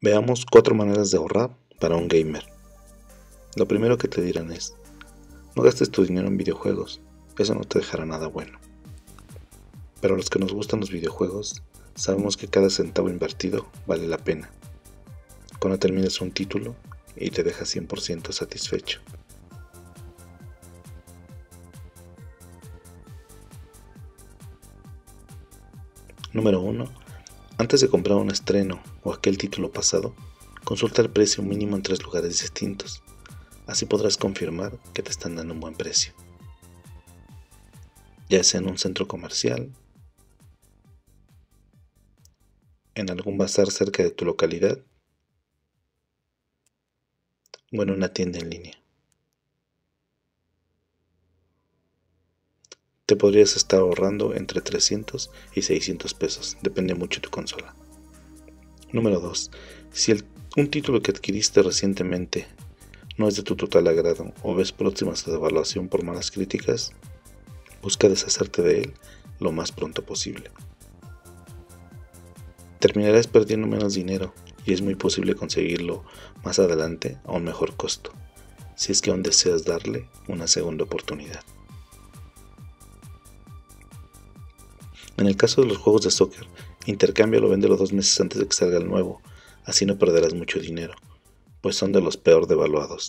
Veamos 4 maneras de ahorrar para un gamer. Lo primero que te dirán es: no gastes tu dinero en videojuegos, eso no te dejará nada bueno. Pero a los que nos gustan los videojuegos, sabemos que cada centavo invertido vale la pena cuando termines un título y te deja 100% satisfecho. Número 1. Antes de comprar un estreno o aquel título pasado, consulta el precio mínimo en 3 lugares distintos. Así podrás confirmar que te están dando un buen precio, ya sea en un centro comercial, en algún bazar cerca de tu localidad o en una tienda en línea. Te podrías estar ahorrando entre 300 y 600 pesos, depende mucho de tu consola. Número 2. Si un título que adquiriste recientemente no es de tu total agrado o ves próximas a devaluación por malas críticas, busca deshacerte de él lo más pronto posible. Terminarás perdiendo menos dinero y es muy posible conseguirlo más adelante a un mejor costo, si es que aún deseas darle una segunda oportunidad. En el caso de los juegos de soccer, intercámbialo o véndelo 2 meses antes de que salga el nuevo, así no perderás mucho dinero, pues son de los peor devaluados.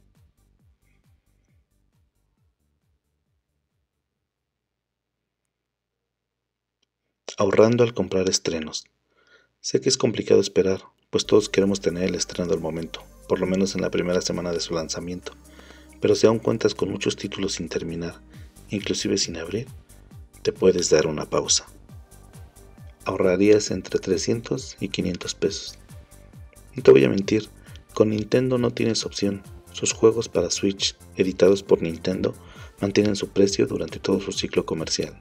Ahorrando al comprar estrenos. Sé que es complicado esperar, pues todos queremos tener el estreno al momento, por lo menos en la primera semana de su lanzamiento, pero si aún cuentas con muchos títulos sin terminar, inclusive sin abrir, te puedes dar una pausa. Ahorrarías entre 300 y 500 pesos. No te voy a mentir, con Nintendo no tienes opción. Sus juegos para Switch, editados por Nintendo, mantienen su precio durante todo su ciclo comercial.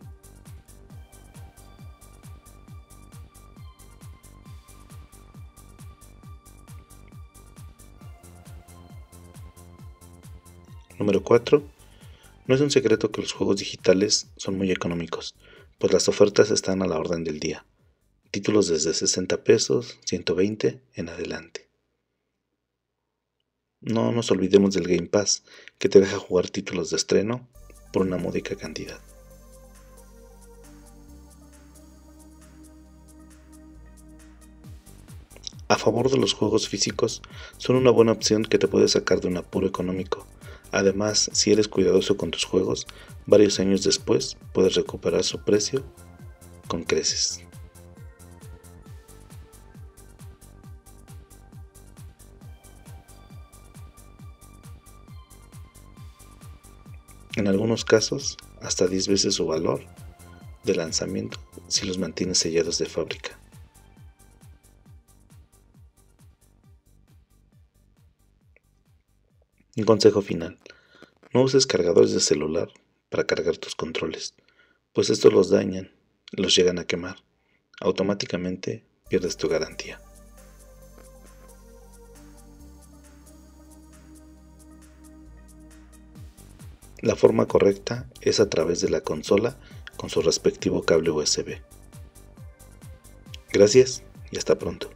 Número 4. No es un secreto que los juegos digitales son muy económicos, pues las ofertas están a la orden del día. Títulos desde 60 pesos, 120 en adelante. No nos olvidemos del Game Pass, que te deja jugar títulos de estreno por una módica cantidad. A favor de los juegos físicos, son una buena opción que te puede sacar de un apuro económico. Además, si eres cuidadoso con tus juegos, varios años después puedes recuperar su precio con creces. En algunos casos, hasta 10 veces su valor de lanzamiento si los mantienes sellados de fábrica. Un consejo final: no uses cargadores de celular para cargar tus controles, pues estos los dañan, los llegan a quemar. Automáticamente pierdes tu garantía. La forma correcta es a través de la consola con su respectivo cable USB. Gracias y hasta pronto.